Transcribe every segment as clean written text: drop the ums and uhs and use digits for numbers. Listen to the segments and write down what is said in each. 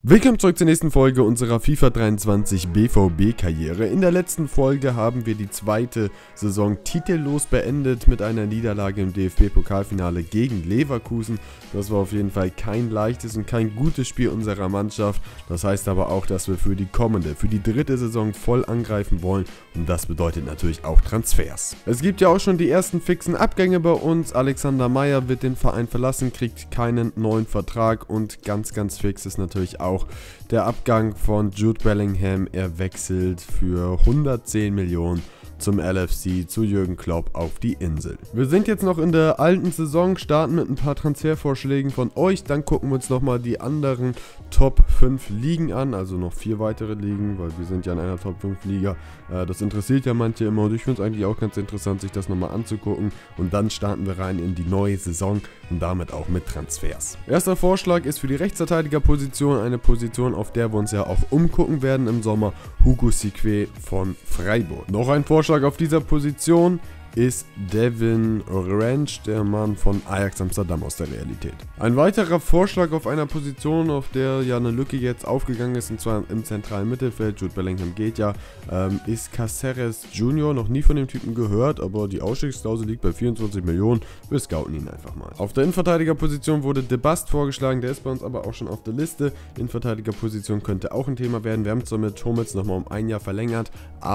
Willkommen zurück zur nächsten Folge unserer FIFA 23 BVB-Karriere. In der letzten Folge haben wir die zweite Saison titellos beendet mit einer Niederlage im DFB-Pokalfinale gegen Leverkusen. Das war auf jeden Fall kein leichtes und kein gutes Spiel unserer Mannschaft. Das heißt aber auch, dass wir für die dritte Saison voll angreifen wollen und das bedeutet natürlich auch Transfers. Es gibt ja auch schon die ersten fixen Abgänge bei uns. Alexander Meyer wird den Verein verlassen, kriegt keinen neuen Vertrag und ganz fix ist natürlich auch der Abgang von Jude Bellingham. Er wechselt für 110 Millionen zum LFC, zu Jürgen Klopp auf die Insel. Wir sind jetzt noch in der alten Saison, starten mit ein paar Transfervorschlägen von euch, dann gucken wir uns nochmal die anderen Top 5 Ligen an, also noch 4 weitere Ligen, weil wir sind ja in einer Top 5 Liga. Das interessiert ja manche immer und ich finde es eigentlich auch ganz interessant, sich das nochmal anzugucken und dann starten wir rein in die neue Saison und damit auch mit Transfers. Erster Vorschlag ist für die Rechtsverteidigerposition, eine Position, auf der wir uns ja auch umgucken werden im Sommer, Hugo Sique von Freiburg. Noch ein Vorschlag auf dieser Position ist Devin Ranch, der Mann von Ajax Amsterdam aus der Realität. Ein weiterer Vorschlag auf einer Position, auf der ja eine Lücke jetzt aufgegangen ist, und zwar im zentralen Mittelfeld, Jude Bellingham geht ja, ist Caceres Junior, noch nie von dem Typen gehört, aber die Ausstiegsklausel liegt bei 24 Millionen, wir scouten ihn einfach mal. Auf der Innenverteidigerposition wurde De Bast vorgeschlagen, der ist bei uns aber auch schon auf der Liste. Innenverteidigerposition könnte auch ein Thema werden, wir haben zwar mit Hummels nochmal um ein Jahr verlängert,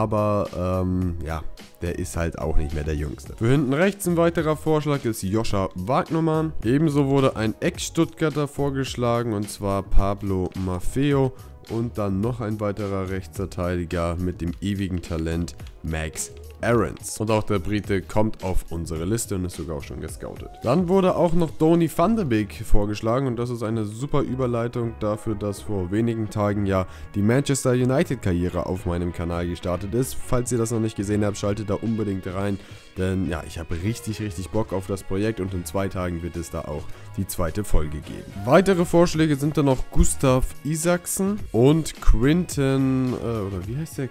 aber ja, der ist halt auch nicht mehr der Jüngste. Für hinten rechts ein weiterer Vorschlag ist Joscha Wagnermann. Ebenso wurde ein Ex-Stuttgarter vorgeschlagen, und zwar Pablo Maffeo. Und dann noch ein weiterer Rechtsverteidiger mit dem ewigen Talent Max Aarons. Und auch der Brite kommt auf unsere Liste und ist sogar auch schon gescoutet. Dann wurde auch noch Donny van de Beek vorgeschlagen und das ist eine super Überleitung dafür, dass vor wenigen Tagen ja die Manchester United-Karriere auf meinem Kanal gestartet ist. Falls ihr das noch nicht gesehen habt, schaltet da unbedingt rein, denn ja, ich habe richtig Bock auf das Projekt und in 2 Tagen wird es da auch die zweite Folge geben. Weitere Vorschläge sind dann noch Gustav Isaksen und Quinton, oder wie heißt der?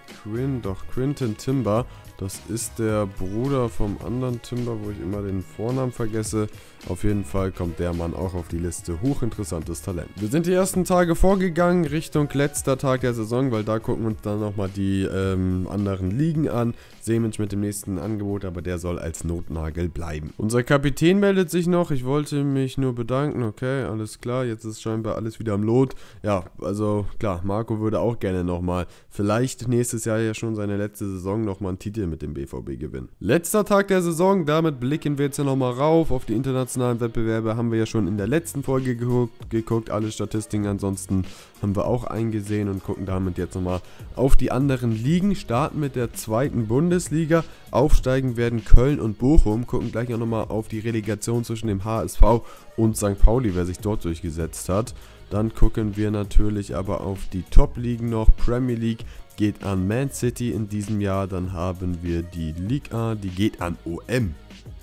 Quinton Timber. Das ist der Bruder vom anderen Timber, wo ich immer den Vornamen vergesse. Auf jeden Fall kommt der Mann auch auf die Liste. Hochinteressantes Talent. Wir sind die ersten Tage vorgegangen Richtung letzter Tag der Saison, weil da gucken wir uns dann nochmal die anderen Ligen an. Semensch mit dem nächsten Angebot, aber der soll als Notnagel bleiben. Unser Kapitän meldet sich noch. Ich wollte mich nur bedanken. Okay, alles klar. Jetzt ist scheinbar alles wieder am Lot. Ja, also klar, Marco würde auch gerne nochmal, vielleicht nächstes Jahr ja schon seine letzte Saison, nochmal einen Titel mit dem BVB gewinnen. Letzter Tag der Saison, damit blicken wir jetzt ja nochmal rauf. Auf die internationalen Wettbewerbe haben wir ja schon in der letzten Folge geguckt. Alle Statistiken ansonsten haben wir auch eingesehen und gucken damit jetzt nochmal auf die anderen Ligen. Starten mit der zweiten Bundesliga. Aufsteigen werden Köln und Bochum. Gucken gleich auch nochmal auf die Relegation zwischen dem HSV und St. Pauli, wer sich dort durchgesetzt hat. Dann gucken wir natürlich aber auf die Top-Ligen noch. Premier League geht an Man City in diesem Jahr. Dann haben wir die Ligue 1, die geht an OM.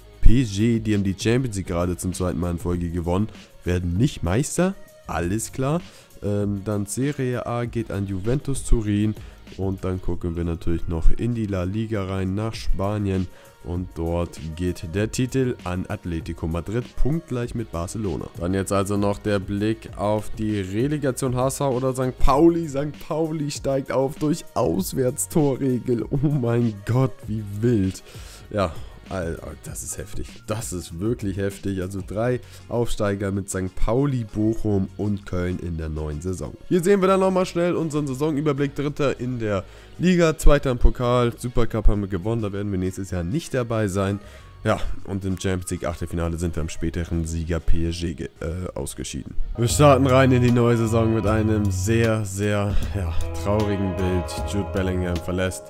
PSG, die haben die Champions League gerade zum zweiten Mal in Folge gewonnen, werden nicht Meister, alles klar. Dann Serie A geht an Juventus Turin und dann gucken wir natürlich noch in die La Liga rein nach Spanien und dort geht der Titel an Atletico Madrid, punktgleich mit Barcelona. Dann jetzt also noch der Blick auf die Relegation HSV oder St. Pauli. St. Pauli steigt auf durch Auswärtstorregel. Oh mein Gott, wie wild. Ja, Alter, das ist heftig. Das ist wirklich heftig. Also 3 Aufsteiger mit St. Pauli, Bochum und Köln in der neuen Saison. Hier sehen wir dann nochmal schnell unseren Saisonüberblick. Dritter in der Liga, Zweiter im Pokal. Supercup haben wir gewonnen, da werden wir nächstes Jahr nicht dabei sein. Ja, und im Champions League Achtelfinale sind wir am späteren Sieger PSG ausgeschieden. Wir starten rein in die neue Saison mit einem sehr traurigen Bild. Jude Bellingham verlässt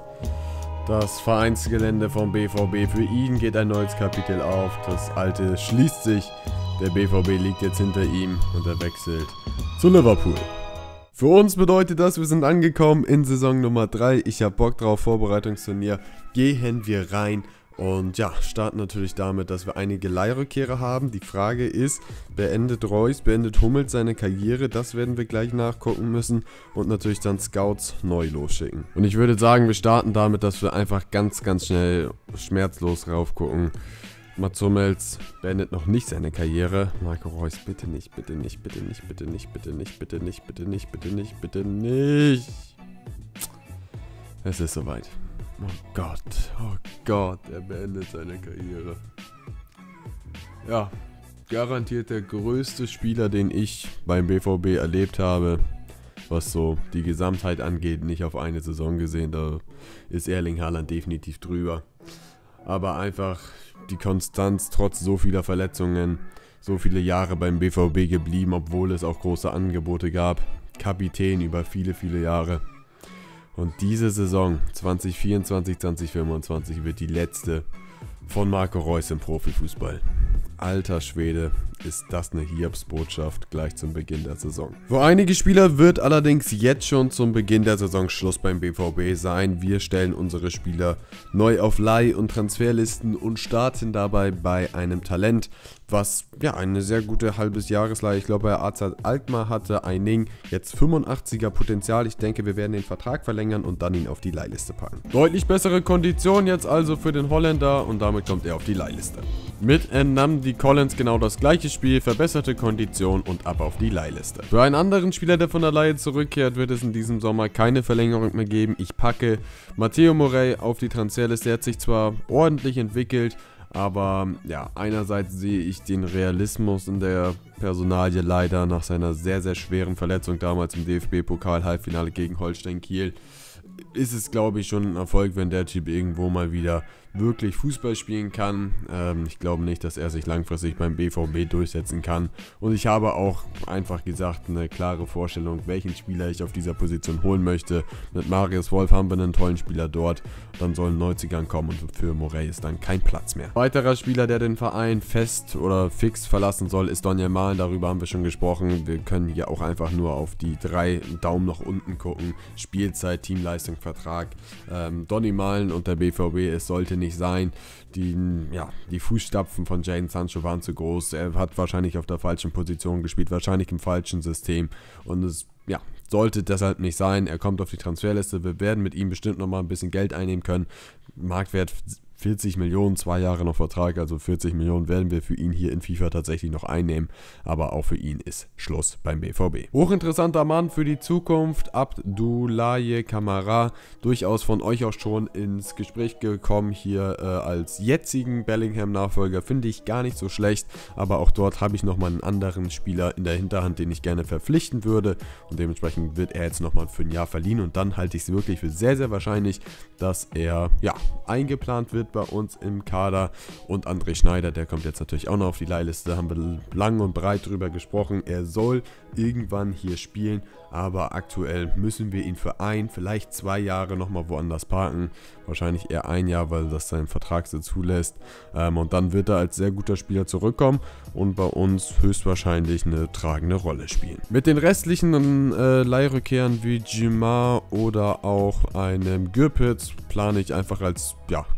das Vereinsgelände vom BVB. Für ihn geht ein neues Kapitel auf. Das alte schließt sich. Der BVB liegt jetzt hinter ihm und er wechselt zu Liverpool. Für uns bedeutet das, wir sind angekommen in Saison Nummer 3. Ich habe Bock drauf, Vorbereitungsturnier. Gehen wir rein. Und ja, starten natürlich damit, dass wir einige Leihrückkehrer haben. Die Frage ist, beendet Reus, beendet Hummels seine Karriere? Das werden wir gleich nachgucken müssen. Und natürlich dann Scouts neu losschicken. Und ich würde sagen, wir starten damit, dass wir einfach ganz schnell schmerzlos raufgucken. Mats Hummels beendet noch nicht seine Karriere. Marco Reus, bitte nicht, bitte nicht, bitte nicht, bitte nicht, bitte nicht, bitte nicht, bitte nicht, bitte nicht, bitte nicht. Es ist soweit. Oh Gott, er beendet seine Karriere. Ja, garantiert der größte Spieler, den ich beim BVB erlebt habe, was so die Gesamtheit angeht, nicht auf eine Saison gesehen, da ist Erling Haaland definitiv drüber. Aber einfach die Konstanz trotz so vieler Verletzungen, so viele Jahre beim BVB geblieben, obwohl es auch große Angebote gab. Kapitän über viele, viele Jahre. Und diese Saison 2024, 2025 wird die letzte von Marco Reus im Profifußball. Alter Schwede, ist das eine Hiobsbotschaft gleich zum Beginn der Saison. Für einige Spieler wird allerdings jetzt schon zum Beginn der Saison Schluss beim BVB sein. Wir stellen unsere Spieler neu auf Leih- und Transferlisten und starten dabei bei einem Talent, was ja eine sehr gute halbes Jahresleihe, ich glaube bei AZ Alkmaar hatte, Eining, jetzt 85er Potenzial. Ich denke, wir werden den Vertrag verlängern und dann ihn auf die Leihliste packen. Deutlich bessere Kondition jetzt also für den Holländer und damit kommt er auf die Leihliste. Mit Nnamdi Collins genau das gleiche Spiel, verbesserte Kondition und ab auf die Leihliste. Für einen anderen Spieler, der von der Leihe zurückkehrt, wird es in diesem Sommer keine Verlängerung mehr geben. Ich packe Matteo Morey auf die Transferliste. Er hat sich zwar ordentlich entwickelt, aber ja, einerseits sehe ich den Realismus in der Personalie leider nach seiner sehr, sehr schweren Verletzung damals im DFB-Pokal-Halbfinale gegen Holstein Kiel. Ist es, glaube ich, schon ein Erfolg, wenn der Typ irgendwo mal wieder wirklich Fußball spielen kann. Ich glaube nicht, dass er sich langfristig beim BVB durchsetzen kann. Und ich habe auch einfach gesagt eine klare Vorstellung, welchen Spieler ich auf dieser Position holen möchte. Mit Marius Wolf haben wir einen tollen Spieler dort. Dann sollen 90ern kommen und für Morey ist dann kein Platz mehr. Weiterer Spieler, der den Verein fest oder fix verlassen soll, ist Donyell Malen. Darüber haben wir schon gesprochen. Wir können hier auch einfach nur auf die 3 Daumen nach unten gucken. Spielzeit, Teamleistung, Vertrag. Donyell Malen und der BVB, es sollte nicht sein. Die Fußstapfen von Jadon Sancho waren zu groß. Er hat wahrscheinlich auf der falschen Position gespielt, wahrscheinlich im falschen System. Und es sollte deshalb nicht sein. Er kommt auf die Transferliste. Wir werden mit ihm bestimmt nochmal ein bisschen Geld einnehmen können. Marktwert 40 Millionen, 2 Jahre noch Vertrag, also 40 Millionen werden wir für ihn hier in FIFA tatsächlich noch einnehmen, aber auch für ihn ist Schluss beim BVB. Hochinteressanter Mann für die Zukunft, Abdoulaye Kamara, durchaus von euch auch schon ins Gespräch gekommen hier als jetzigen Bellingham-Nachfolger, finde ich gar nicht so schlecht, aber auch dort habe ich nochmal einen anderen Spieler in der Hinterhand, den ich gerne verpflichten würde und dementsprechend wird er jetzt nochmal für ein Jahr verliehen und dann halte ich es wirklich für sehr, sehr wahrscheinlich, dass er eingeplant wird bei uns im Kader. Und André Schneider, der kommt jetzt natürlich auch noch auf die Leihliste, haben wir lang und breit drüber gesprochen. Er soll irgendwann hier spielen, aber aktuell müssen wir ihn für vielleicht 2 Jahre nochmal woanders parken. Wahrscheinlich eher 1 Jahr, weil das sein Vertrag so zulässt. Und dann wird er als sehr guter Spieler zurückkommen und bei uns höchstwahrscheinlich eine tragende Rolle spielen. Mit den restlichen Leihrückkehrern wie Djimar oder auch einem Gürpitz plane ich einfach als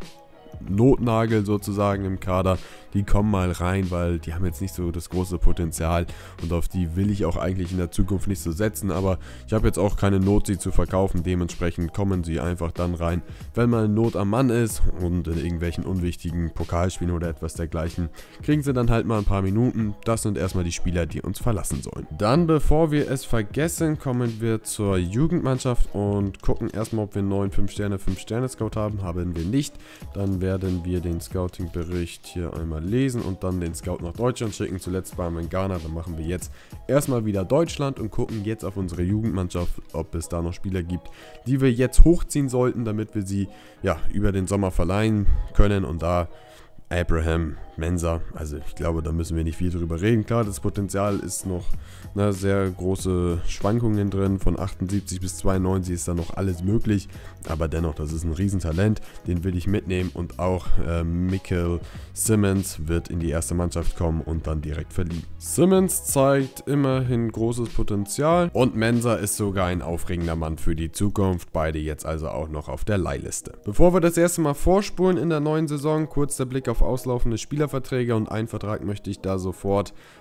Notnagel sozusagen im Kader. Die kommen mal rein, weil die haben jetzt nicht so das große Potenzial und auf die will ich auch eigentlich in der Zukunft nicht so setzen, aber ich habe jetzt auch keine Not, sie zu verkaufen, dementsprechend kommen sie einfach dann rein, wenn mal Not am Mann ist und in irgendwelchen unwichtigen Pokalspielen oder etwas dergleichen, kriegen sie dann halt mal ein paar Minuten. Das sind erstmal die Spieler, die uns verlassen sollen. Dann, bevor wir es vergessen, kommen wir zur Jugendmannschaft und gucken erstmal, ob wir einen neuen 5-Sterne-Scout haben. Haben wir nicht. Dann werden wir den Scouting-Bericht hier einmal lesen und dann den Scout nach Deutschland schicken. Zuletzt waren wir in Ghana, dann machen wir jetzt erstmal wieder Deutschland und gucken jetzt auf unsere Jugendmannschaft, ob es da noch Spieler gibt, die wir jetzt hochziehen sollten, damit wir sie über den Sommer verleihen können. Und da Abraham, Mensah, also ich glaube, da müssen wir nicht viel drüber reden. Klar, das Potenzial ist noch sehr große Schwankungen drin, von 78 bis 92 ist da noch alles möglich, aber dennoch, das ist ein Riesentalent, den will ich mitnehmen und auch Mikkel Simmons wird in die erste Mannschaft kommen und dann direkt verliehen. Simmons zeigt immerhin großes Potenzial und Mensah ist sogar ein aufregender Mann für die Zukunft, beide jetzt also auch noch auf der Leihliste. Bevor wir das erste Mal vorspulen in der neuen Saison, kurz der Blick auf auslaufende Spielerverträge und einen Vertrag möchte ich da sofort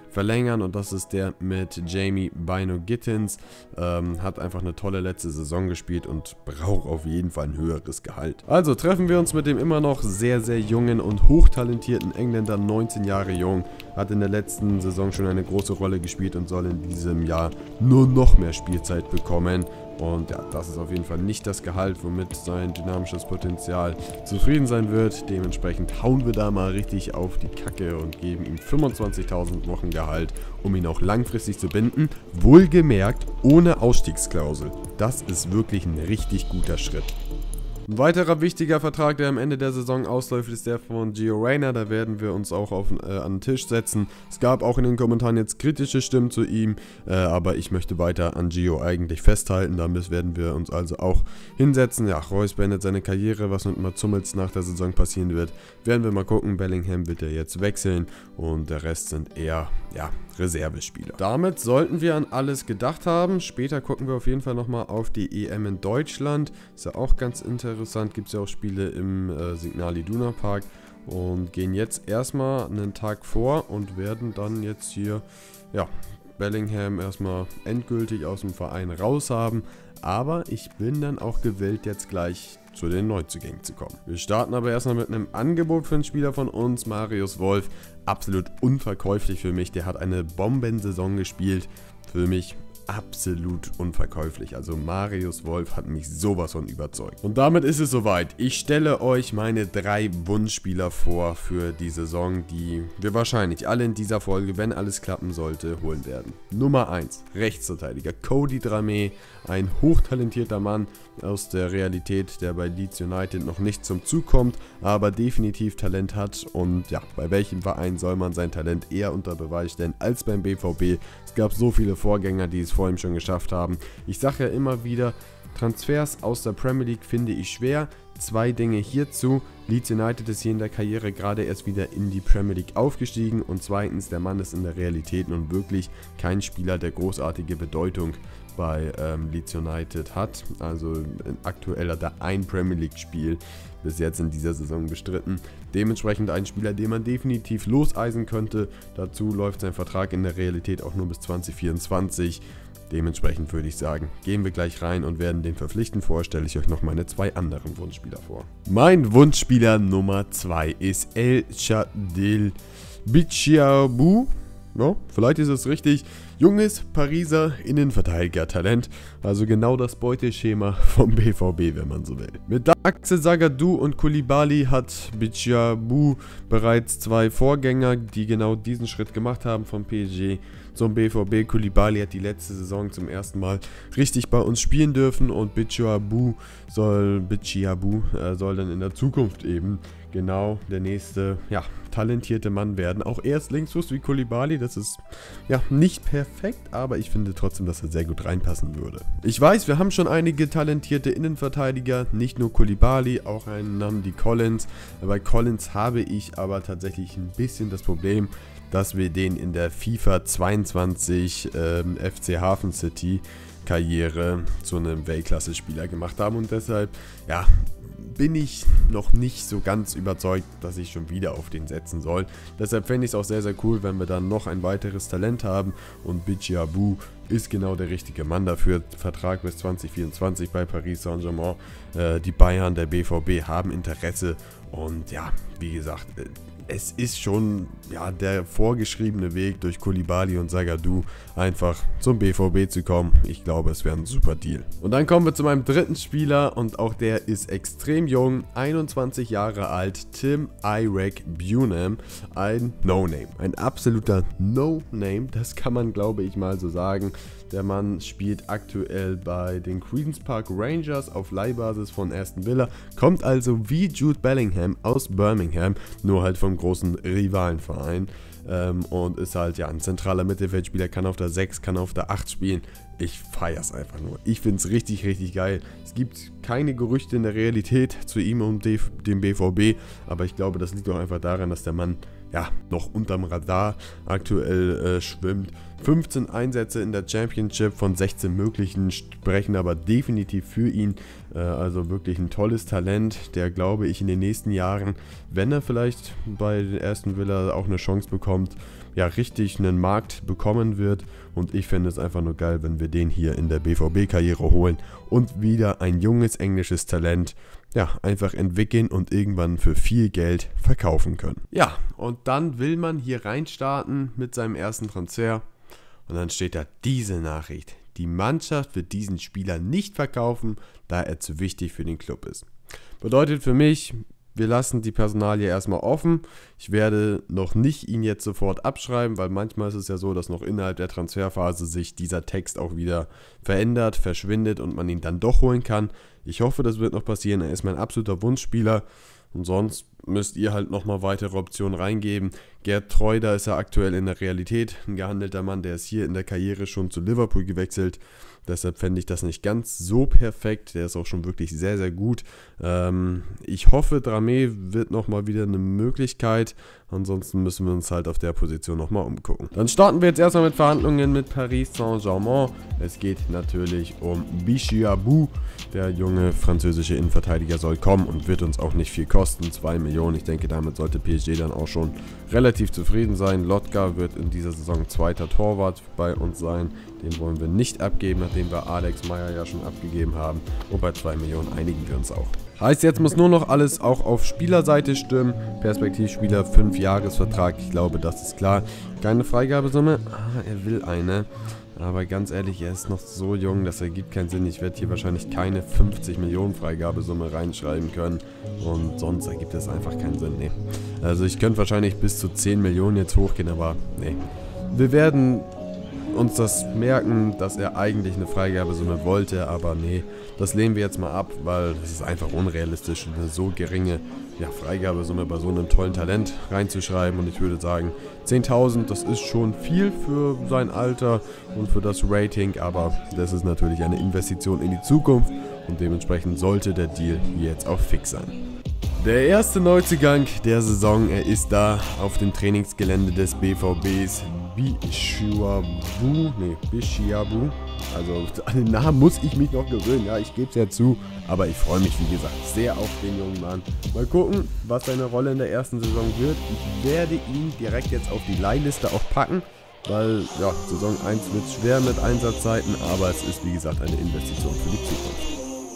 verlängern und das ist der mit Jamie Bino-Gittens. Hat einfach eine tolle letzte Saison gespielt und braucht auf jeden Fall ein höheres Gehalt. Also treffen wir uns mit dem immer noch sehr, sehr jungen und hochtalentierten Engländer, 19 Jahre jung, hat in der letzten Saison schon eine große Rolle gespielt und soll in diesem Jahr nur noch mehr Spielzeit bekommen. Und ja, das ist auf jeden Fall nicht das Gehalt, womit sein dynamisches Potenzial zufrieden sein wird. Dementsprechend hauen wir da mal richtig auf die Kacke und geben ihm 25.000 Wochengehalt, um ihn auch langfristig zu binden. Wohlgemerkt ohne Ausstiegsklausel. Das ist wirklich ein richtig guter Schritt. Ein weiterer wichtiger Vertrag, der am Ende der Saison ausläuft, ist der von Gio Reyna. Da werden wir uns auch an den Tisch setzen. Es gab auch in den Kommentaren jetzt kritische Stimmen zu ihm, aber ich möchte weiter an Gio eigentlich festhalten. Damit werden wir uns also auch hinsetzen. Ja, Reus beendet seine Karriere, was mit Mats Hummels nach der Saison passieren wird, werden wir mal gucken. Bellingham wird er jetzt wechseln und der Rest sind eher, ja, Reservespieler. Damit sollten wir an alles gedacht haben. Später gucken wir auf jeden Fall nochmal auf die EM in Deutschland. Ist ja auch ganz interessant. Gibt es ja auch Spiele im Signal Iduna Park. Und gehen jetzt erstmal einen Tag vor und werden dann jetzt hier, ja, Bellingham erstmal endgültig aus dem Verein raus haben. Aber ich bin dann auch gewillt, jetzt gleich zu den Neuzugängen zu kommen. Wir starten aber erstmal mit einem Angebot für einen Spieler von uns, Marius Wolf. Absolut unverkäuflich für mich. Der hat eine Bombensaison gespielt. Für mich absolut unverkäuflich. Also Marius Wolf hat mich sowas von überzeugt. Und damit ist es soweit. Ich stelle euch meine 3 Wunschspieler vor für die Saison, die wir wahrscheinlich alle in dieser Folge, wenn alles klappen sollte, holen werden. Nummer 1, Rechtsverteidiger Cody Dramé, ein hochtalentierter Mann aus der Realität, der bei Leeds United noch nicht zum Zug kommt, aber definitiv Talent hat. Und ja, bei welchem Verein soll man sein Talent eher unter Beweis stellen als beim BVB? Es gab so viele Vorgänger, die es vor ihm schon geschafft haben. Ich sage ja immer wieder, Transfers aus der Premier League finde ich schwer. 2 Dinge hierzu. Leeds United ist hier in der Karriere gerade erst wieder in die Premier League aufgestiegen und zweitens, der Mann ist in der Realität nun wirklich kein Spieler, der großartige Bedeutung bei Leeds United hat. Also aktuell hat er ein Premier League Spiel bis jetzt in dieser Saison bestritten. Dementsprechend ein Spieler, den man definitiv loseisen könnte. Dazu läuft sein Vertrag in der Realität auch nur bis 2024. Dementsprechend würde ich sagen, gehen wir gleich rein und werden den verpflichten. Vorher stelle ich euch noch meine 2 anderen Wunschspieler vor. Mein Wunschspieler Nummer 2 ist El Chadil Bichabou. Ja, vielleicht ist es richtig. Junges Pariser Innenverteidiger-Talent, also genau das Beuteschema vom BVB, wenn man so will. Mit Daxe, Zagadou und Koulibaly hat Bichabou bereits 2 Vorgänger, die genau diesen Schritt gemacht haben vom PSG zum BVB. Koulibaly hat die letzte Saison zum ersten Mal richtig bei uns spielen dürfen und Bichabou soll dann in der Zukunft eben genau der nächste, ja, talentierte Mann werden. Auch er ist Linksfuß wie Koulibaly, das ist ja nicht perfekt, aber ich finde trotzdem, dass er sehr gut reinpassen würde. Ich weiß, wir haben schon einige talentierte Innenverteidiger, nicht nur Koulibaly, auch einen Namdi Collins. Bei Collins habe ich aber tatsächlich ein bisschen das Problem, dass wir den in der FIFA 22 FC Hafen City Karriere zu einem Weltklasse-Spieler gemacht haben und deshalb, ja, bin ich noch nicht so ganz überzeugt, dass ich schon wieder auf den setzen soll. Deshalb fände ich es auch sehr, sehr cool, wenn wir dann noch ein weiteres Talent haben und Bichabou ist genau der richtige Mann dafür. Vertrag bis 2024 bei Paris Saint-Germain. Die Bayern, der BVB haben Interesse und ja, wie gesagt, es ist schon, ja, der vorgeschriebene Weg durch Koulibaly und Zagadou einfach zum BVB zu kommen. Ich glaube, es wäre ein super Deal. Und dann kommen wir zu meinem dritten Spieler und auch der ist extrem jung, 21 Jahre alt, Tim Irek Bunam, ein No-Name, ein absoluter No-Name, das kann man, glaube ich, mal so sagen. Der Mann spielt aktuell bei den Queen's Park Rangers auf Leihbasis von Aston Villa, kommt also wie Jude Bellingham aus Birmingham, nur halt vom großen Rivalenverein und ist halt ja ein zentraler Mittelfeldspieler, kann auf der 6, kann auf der 8 spielen. Ich feiere es einfach nur. Ich finde es richtig, richtig geil. Es gibt keine Gerüchte in der Realität zu ihm und dem BVB, aber ich glaube, das liegt auch einfach daran, dass der Mann ja noch unterm Radar aktuell schwimmt. 15 Einsätze in der Championship von 16 möglichen sprechen aber definitiv für ihn. Also wirklich ein tolles Talent, der, glaube ich, in den nächsten Jahren, wenn er vielleicht bei den Aston Villa auch eine Chance bekommt, ja richtig einen Markt bekommen wird. Und ich finde es einfach nur geil, wenn wir den hier in der BVB-Karriere holen und wieder ein junges englisches Talent ja, einfach entwickeln und irgendwann für viel Geld verkaufen können. Ja, und dann will man hier reinstarten mit seinem ersten Transfer und dann steht da diese Nachricht. Die Mannschaft wird diesen Spieler nicht verkaufen, da er zu wichtig für den Club ist. Bedeutet für mich, wir lassen die Personalie erstmal offen. Ich werde noch nicht ihn jetzt sofort abschreiben, weil manchmal ist es ja so, dass noch innerhalb der Transferphase sich dieser Text auch wieder verändert, verschwindet und man ihn dann doch holen kann. Ich hoffe, das wird noch passieren. Er ist mein absoluter Wunschspieler und sonst müsst ihr halt nochmal weitere Optionen reingeben. Gerd Treuder ist ja aktuell in der Realität ein gehandelter Mann, der ist hier in der Karriere schon zu Liverpool gewechselt. Deshalb fände ich das nicht ganz so perfekt. Der ist auch schon wirklich sehr, sehr gut. Ich hoffe, Dramé wird nochmal wieder eine Möglichkeit. Ansonsten müssen wir uns halt auf der Position nochmal umgucken. Dann starten wir jetzt erstmal mit Verhandlungen mit Paris Saint-Germain. Es geht natürlich um Bichabou. Der junge französische Innenverteidiger soll kommen und wird uns auch nicht viel kosten. 2 Millionen. Ich denke, damit sollte PSG dann auch schon relativ zufrieden sein. Lotka wird in dieser Saison zweiter Torwart bei uns sein. Den wollen wir nicht abgeben, nachdem wir Alex Meyer ja schon abgegeben haben. Und bei 2 Millionen einigen wir uns auch. Heißt, jetzt muss nur noch alles auch auf Spielerseite stimmen. Perspektivspieler, 5-Jahres-Vertrag. Ich glaube, das ist klar. Keine Freigabesumme. Er will eine. Aber ganz ehrlich, er ist noch so jung, das ergibt keinen Sinn. Ich werde hier wahrscheinlich keine 50 Millionen Freigabesumme reinschreiben können. Und sonst ergibt das einfach keinen Sinn. Nee. Also ich könnte wahrscheinlich bis zu 10 Millionen jetzt hochgehen, aber nee. Wir werden uns das merken, dass er eigentlich eine Freigabesumme wollte, aber nee, das lehnen wir jetzt mal ab, weil es ist einfach unrealistisch, eine so geringe Freigabesumme bei so einem tollen Talent reinzuschreiben und ich würde sagen, 10.000, das ist schon viel für sein Alter und für das Rating, aber das ist natürlich eine Investition in die Zukunft und dementsprechend sollte der Deal hier jetzt auch fix sein. Der erste Neuzugang der Saison, er ist da auf dem Trainingsgelände des BVBs, Bichabou. Also an den Namen muss ich mich noch gewöhnen, ja, ich gebe es ja zu, aber ich freue mich, wie gesagt, sehr auf den jungen Mann. Mal gucken, was seine Rolle in der ersten Saison wird. Ich werde ihn direkt jetzt auf die Leihliste auch packen, weil, ja, Saison 1 wird schwer mit Einsatzzeiten, aber es ist, wie gesagt, eine Investition für die Zukunft.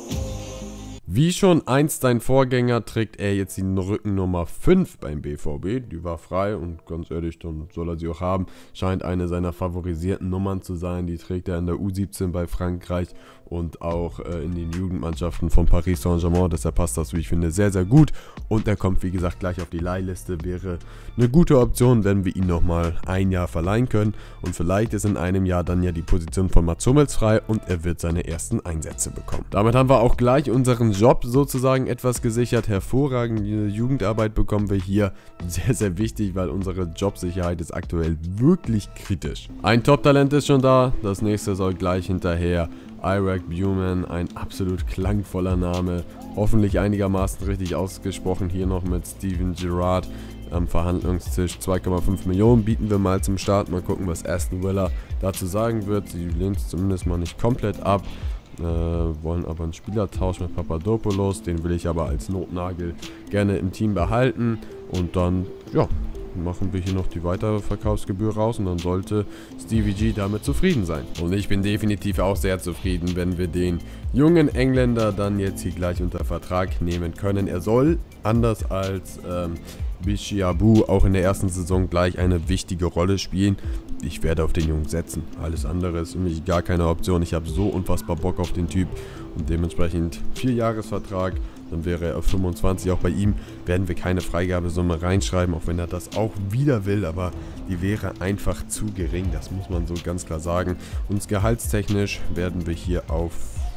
Wie schon einst sein Vorgänger trägt er jetzt die Rückennummer 5 beim BVB. Die war frei und ganz ehrlich, dann soll er sie auch haben. Scheint eine seiner favorisierten Nummern zu sein. Die trägt er in der U17 bei Frankreich und auch in den Jugendmannschaften von Paris Saint-Germain. Deshalb passt das, wie ich finde, sehr, sehr gut. Und er kommt, wie gesagt, gleich auf die Leihliste. Wäre eine gute Option, wenn wir ihn nochmal ein Jahr verleihen können. Und vielleicht ist in einem Jahr dann ja die Position von Mats Hummels frei und er wird seine ersten Einsätze bekommen. Damit haben wir auch gleich unseren Job sozusagen etwas gesichert. Hervorragende Jugendarbeit bekommen wir hier. Sehr, sehr wichtig, weil unsere Jobsicherheit ist aktuell wirklich kritisch. Ein Top-Talent ist schon da. Das nächste soll gleich hinterher. Irak Buman, ein absolut klangvoller Name. Hoffentlich einigermaßen richtig ausgesprochen. Hier noch mit Steven Gerrard am Verhandlungstisch. 2,5 Millionen bieten wir mal zum Start. Mal gucken, was Aston Villa dazu sagen wird. Sie lehnt es zumindest mal nicht komplett ab. Wollen aber einen Spielertausch mit Papadopoulos, den will ich aber als Notnagel gerne im Team behalten und dann, ja, machen wir hier noch die weitere Verkaufsgebühr raus und dann sollte Stevie G damit zufrieden sein. Und ich bin definitiv auch sehr zufrieden, wenn wir den jungen Engländer dann jetzt hier gleich unter Vertrag nehmen können. Er soll, anders als Bichabou, auch in der ersten Saison gleich eine wichtige Rolle spielen. Ich werde auf den Jungen setzen. Alles andere ist für mich gar keine Option. Ich habe so unfassbar Bock auf den Typ und dementsprechend 4-Jahres-Vertrag. Dann wäre er auf 25. Auch bei ihm werden wir keine Freigabesumme reinschreiben, auch wenn er das auch wieder will, aber die wäre einfach zu gering. Das muss man so ganz klar sagen. Und gehaltstechnisch werden wir hier auf...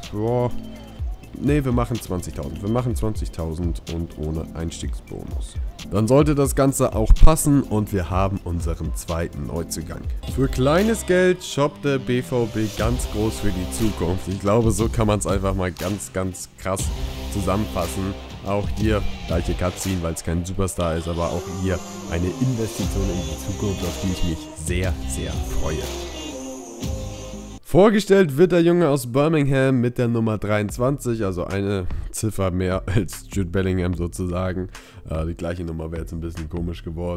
wir machen 20.000. Wir machen 20.000 und ohne Einstiegsbonus. Dann sollte das Ganze auch passen und wir haben unseren zweiten Neuzugang. Für kleines Geld shoppt der BVB ganz groß für die Zukunft. Ich glaube, so kann man es einfach mal ganz, ganz krass zusammenfassen. Auch hier gleiche Cutscene, weil es kein Superstar ist, aber auch hier eine Investition in die Zukunft, auf die ich mich sehr, sehr freue. Vorgestellt wird der Junge aus Birmingham mit der Nummer 23, also eine Ziffer mehr als Jude Bellingham sozusagen. Die gleiche Nummer wäre jetzt ein bisschen komisch geworden.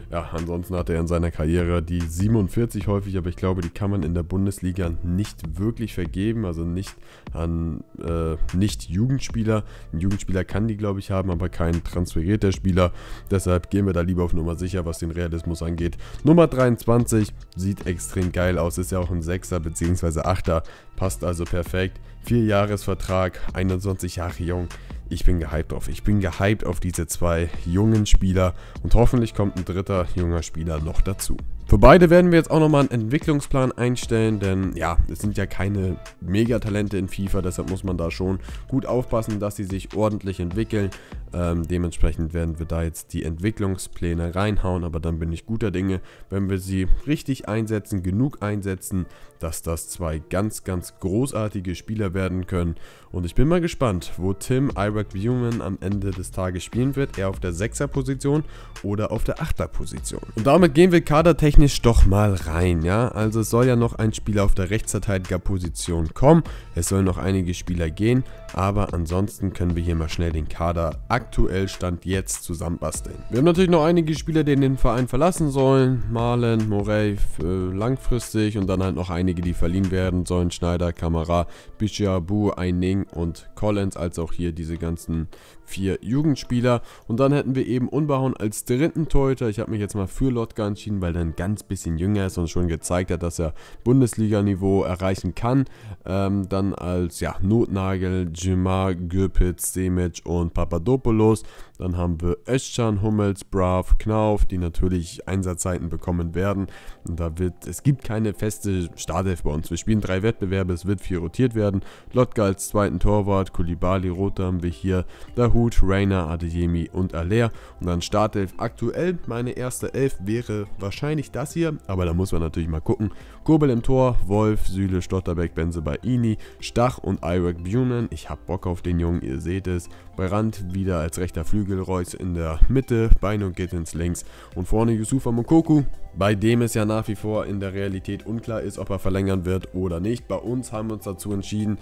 Ja, ansonsten hat er in seiner Karriere die 47 häufig, aber ich glaube, die kann man in der Bundesliga nicht wirklich vergeben, also nicht an Nicht-Jugendspieler. Ein Jugendspieler kann die, glaube ich, haben, aber kein transferierter Spieler. Deshalb gehen wir da lieber auf Nummer sicher, was den Realismus angeht. Nummer 23 sieht extrem geil aus, ist ja auch ein 6er bzw. 8er, passt also perfekt. 4-Jahres-Vertrag, 21 Jahre jung. Ich bin gehypt drauf. Ich bin gehypt auf diese zwei jungen Spieler und hoffentlich kommt ein dritter junger Spieler noch dazu. Für beide werden wir jetzt auch nochmal einen Entwicklungsplan einstellen, denn ja, es sind ja keine Megatalente in FIFA, deshalb muss man da schon gut aufpassen, dass sie sich ordentlich entwickeln. Dementsprechend werden wir da jetzt die Entwicklungspläne reinhauen, aber dann bin ich guter Dinge, wenn wir sie richtig einsetzen, genug einsetzen, dass das zwei ganz, ganz großartige Spieler werden können. Und ich bin mal gespannt, wo Tim Ayracht-Bioman am Ende des Tages spielen wird. Er auf der 6er-Position oder auf der 8er-Position. Und damit gehen wir kadertechnisch doch mal rein, ja. Also es soll ja noch ein Spieler auf der Rechtsverteidiger-Position kommen. Es sollen noch einige Spieler gehen, aber ansonsten können wir hier mal schnell den Kader aktuell Stand jetzt zusammenbasteln. Wir haben natürlich noch einige Spieler, die den Verein verlassen sollen. Malen, Morey langfristig und dann halt noch einige, die verliehen werden sollen. Schneider, Kamara, Bichiabu, Eining und Collins, als auch hier diese ganzen 4 Jugendspieler. Und dann hätten wir eben Unbehauen als dritten Torhüter. Ich habe mich jetzt mal für Lotka entschieden, weil er ein ganz bisschen jünger ist und schon gezeigt hat, dass er Bundesliga-Niveau erreichen kann. Dann als Notnagel Cimar, Gürpitz, Semic und Papadopoulos. Dann haben wir Özcan, Hummels, Brav, Knauf, die natürlich Einsatzzeiten bekommen werden. Und es gibt keine feste Startelf bei uns. Wir spielen 3 Wettbewerbe, es wird 4 rotiert werden. Lotka als zweiten Torwart, Koulibaly, Rota haben wir hier, Dahoud, Reina, Adeyemi und Aller. Und dann Startelf. Aktuell meine erste Elf wäre wahrscheinlich das hier, aber da muss man natürlich mal gucken. Kobel im Tor, Wolf, Süle, Stotterbeck, Bensebaini, Stach und Ayracht-Bioman. Ich habe Bock auf den Jungen, ihr seht es. Brandt wieder als rechter Flügel, Reus in der Mitte, Beino geht ins Links und vorne Youssoufa Moukoko, bei dem es ja nach wie vor in der Realität unklar ist, ob er verlängern wird oder nicht. Bei uns haben wir uns dazu entschieden,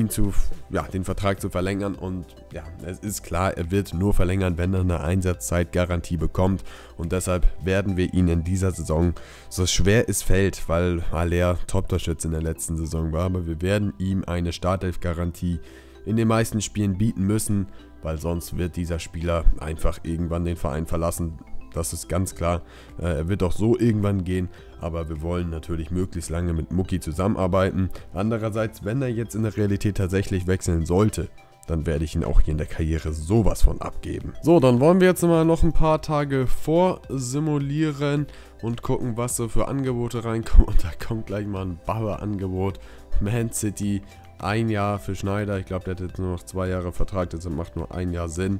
den Vertrag zu verlängern und ja, es ist klar, er wird nur verlängern, wenn er eine Einsatzzeitgarantie bekommt und deshalb werden wir ihn in dieser Saison, so schwer es fällt, weil Aller Top-Torschütze in der letzten Saison war, aber wir werden ihm eine Startelf-Garantie in den meisten Spielen bieten müssen, weil sonst wird dieser Spieler einfach irgendwann den Verein verlassen. Das ist ganz klar. Er wird auch so irgendwann gehen, aber wir wollen natürlich möglichst lange mit Mucki zusammenarbeiten. Andererseits, wenn er jetzt in der Realität tatsächlich wechseln sollte, dann werde ich ihn auch hier in der Karriere sowas von abgeben. So, dann wollen wir jetzt mal noch ein paar Tage vorsimulieren und gucken, was so für Angebote reinkommen. Und da kommt gleich mal ein Bauer-Angebot. Man City, 1 Jahr für Schneider. Ich glaube, der hat jetzt nur noch 2 Jahre Vertrag, deshalb macht nur 1 Jahr Sinn.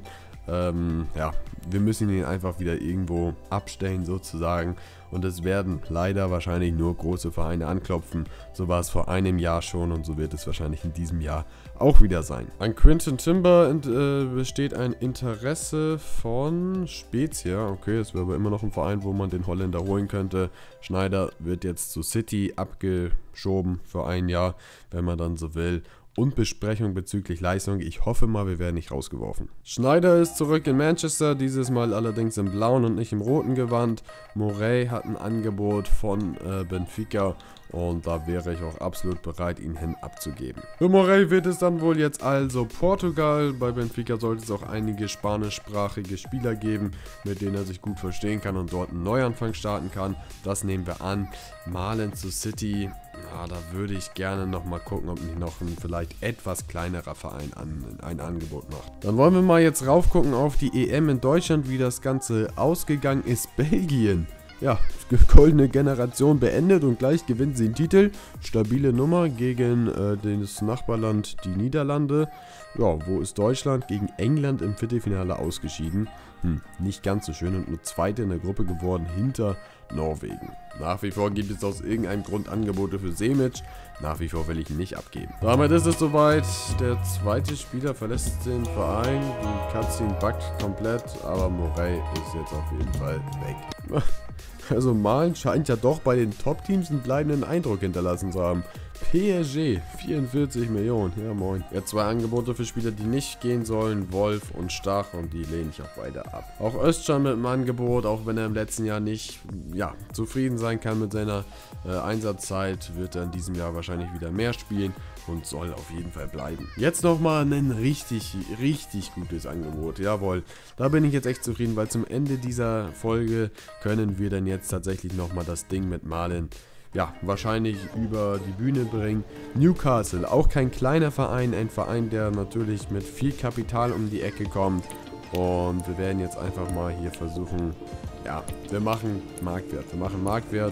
Wir müssen ihn einfach wieder irgendwo abstellen sozusagen. Und es werden leider wahrscheinlich nur große Vereine anklopfen. So war es vor einem Jahr schon und so wird es wahrscheinlich in diesem Jahr auch wieder sein. An Quinton Timber besteht ein Interesse von Spezia. Okay, es wäre aber immer noch ein Verein, wo man den Holländer holen könnte. Schneider wird jetzt zu City abgeschoben für 1 Jahr, wenn man dann so will. Und Besprechung bezüglich Leistung. Ich hoffe mal, wir werden nicht rausgeworfen. Schneider ist zurück in Manchester, dieses Mal allerdings im blauen und nicht im roten Gewand. Morey hat ein Angebot von Benfica und da wäre ich auch absolut bereit, ihn hin abzugeben. Für Morey wird es dann wohl jetzt also Portugal. Bei Benfica sollte es auch einige spanischsprachige Spieler geben, mit denen er sich gut verstehen kann und dort einen Neuanfang starten kann. Das nehmen wir an. Malen zu City. Ja, da würde ich gerne nochmal gucken, ob nicht noch ein vielleicht etwas kleinerer Verein ein Angebot macht. Dann wollen wir mal jetzt rauf gucken auf die EM in Deutschland, wie das Ganze ausgegangen ist. Belgien. Ja, goldene Generation beendet und gleich gewinnt sie den Titel. Stabile Nummer gegen das Nachbarland, die Niederlande. Ja, wo ist Deutschland? Gegen England im Viertelfinale ausgeschieden. Nicht ganz so schön und nur Zweite in der Gruppe geworden hinter Norwegen. Nach wie vor gibt es aus irgendeinem Grund Angebote für Semic. Nach wie vor will ich ihn nicht abgeben. Damit ist es soweit. Der zweite Spieler verlässt den Verein. Die Cutscene buggt komplett, aber Morey ist jetzt auf jeden Fall weg. Also Malen scheint ja doch bei den Top-Teams einen bleibenden Eindruck hinterlassen zu haben. PSG, 44 Millionen, ja moin. Jetzt 2 Angebote für Spieler, die nicht gehen sollen, Wolf und Stach, und die lehne ich auch beide ab. Auch Özcan mit dem Angebot, auch wenn er im letzten Jahr nicht, zufrieden sein kann mit seiner Einsatzzeit, wird er in diesem Jahr wahrscheinlich wieder mehr spielen und soll auf jeden Fall bleiben. Jetzt nochmal ein richtig gutes Angebot, jawohl. Da bin ich jetzt echt zufrieden, weil zum Ende dieser Folge können wir dann jetzt tatsächlich nochmal das Ding mit Malen wahrscheinlich über die Bühne bringen. Newcastle, auch kein kleiner Verein, ein Verein, der natürlich mit viel Kapital um die Ecke kommt. Und wir werden jetzt einfach mal hier versuchen, wir machen Marktwert,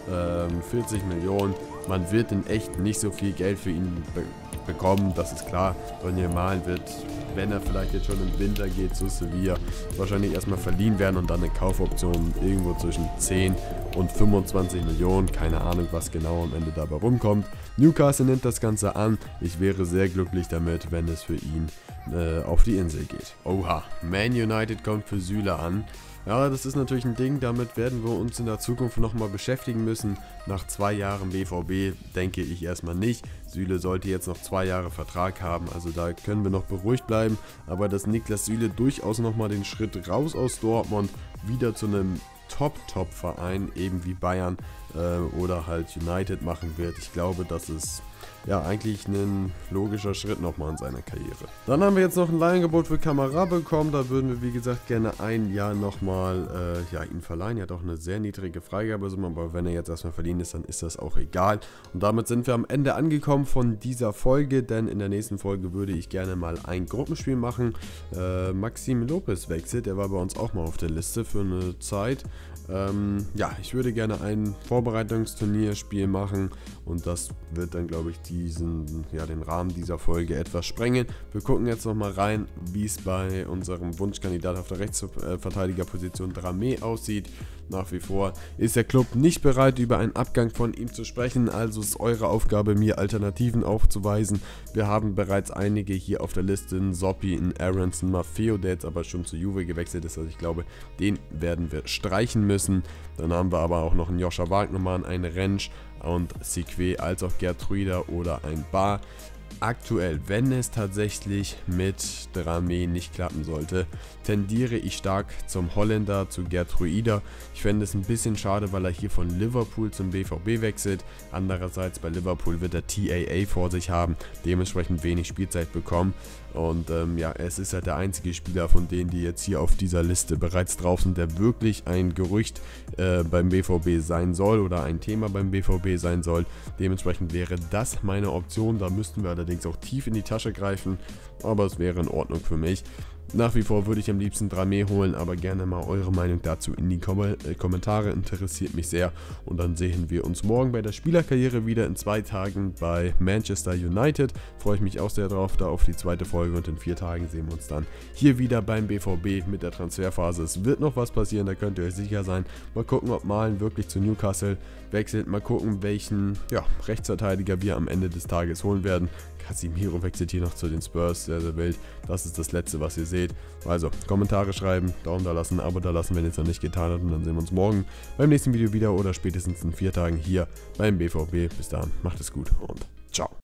40 Millionen. Man wird in echt nicht so viel Geld für ihn bekommen, das ist klar. Daniel Malen wird, wenn er vielleicht jetzt schon im Winter geht zu Sevilla, wahrscheinlich erstmal verliehen werden und dann eine Kaufoption irgendwo zwischen 10 und 25 Millionen. Keine Ahnung, was genau am Ende dabei rumkommt. Newcastle nimmt das Ganze an. Ich wäre sehr glücklich damit, wenn es für ihn auf die Insel geht. Oha, Man United kommt für Süle an. Ja, das ist natürlich ein Ding, damit werden wir uns in der Zukunft nochmal beschäftigen müssen. Nach 2 Jahren BVB denke ich erstmal nicht. Süle sollte jetzt noch 2 Jahre Vertrag haben, also da können wir noch beruhigt bleiben. Aber dass Niklas Süle durchaus nochmal den Schritt raus aus Dortmund wieder zu einem Top-Verein, eben wie Bayern oder halt United machen wird. Ich glaube, das ist eigentlich ein logischer Schritt nochmal in seiner Karriere. Dann haben wir jetzt noch ein Leihangebot für Kamara bekommen. Da würden wir, wie gesagt, gerne ein Jahr nochmal ihn verleihen. Er hat auch eine sehr niedrige Freigabesumme, aber wenn er jetzt erstmal verliehen ist, dann ist das auch egal. Und damit sind wir am Ende angekommen von dieser Folge, denn in der nächsten Folge würde ich gerne mal ein Gruppenspiel machen. Maxim Lopez wechselt, der war bei uns auch mal auf der Liste für eine Zeit. Ich würde gerne ein Vorbereitungsturnierspiel machen und das wird dann, glaube ich, den Rahmen dieser Folge etwas sprengen. Wir gucken jetzt nochmal rein, wie es bei unserem Wunschkandidat auf der Rechtsverteidigerposition Dramé aussieht. Nach wie vor ist der Club nicht bereit, über einen Abgang von ihm zu sprechen, also ist eure Aufgabe, mir Alternativen aufzuweisen. Wir haben bereits einige hier auf der Liste, einen Soppi, einen Aronson, Maffeo, der jetzt aber schon zu Juve gewechselt ist, also ich glaube, den werden wir streichen müssen. Dann haben wir aber auch noch einen Joscha Wagnermann, einen Rentsch und Sique, als auch Gertruida oder ein Bar. Aktuell, wenn es tatsächlich mit Dramé nicht klappen sollte, tendiere ich stark zum Holländer, zu Gertruida. Ich fände es ein bisschen schade, weil er hier von Liverpool zum BVB wechselt. Andererseits bei Liverpool wird er TAA vor sich haben, dementsprechend wenig Spielzeit bekommen. Und es ist halt der einzige Spieler von denen, die jetzt hier auf dieser Liste bereits drauf sind, der wirklich ein Gerücht beim BVB sein soll oder ein Thema beim BVB sein soll. Dementsprechend wäre das meine Option. Da müssten wir allerdings auch tief in die Tasche greifen, aber es wäre in Ordnung für mich. Nach wie vor würde ich am liebsten Dramé holen, aber gerne mal eure Meinung dazu in die Kommentare, interessiert mich sehr. Und dann sehen wir uns morgen bei der Spielerkarriere wieder in 2 Tagen bei Manchester United. Freue ich mich auch sehr drauf, da auf die zweite Folge, und in 4 Tagen sehen wir uns dann hier wieder beim BVB mit der Transferphase. Es wird noch was passieren, da könnt ihr euch sicher sein. Mal gucken, ob Malen wirklich zu Newcastle wechselt, mal gucken, welchen Rechtsverteidiger wir am Ende des Tages holen werden. Casemiro wechselt hier noch zu den Spurs, sehr, sehr wild. Das ist das Letzte, was ihr seht. Also, Kommentare schreiben, Daumen da lassen, Abo da lassen, wenn ihr es noch nicht getan habt. Und dann sehen wir uns morgen beim nächsten Video wieder oder spätestens in 4 Tagen hier beim BVB. Bis dahin, macht es gut und ciao.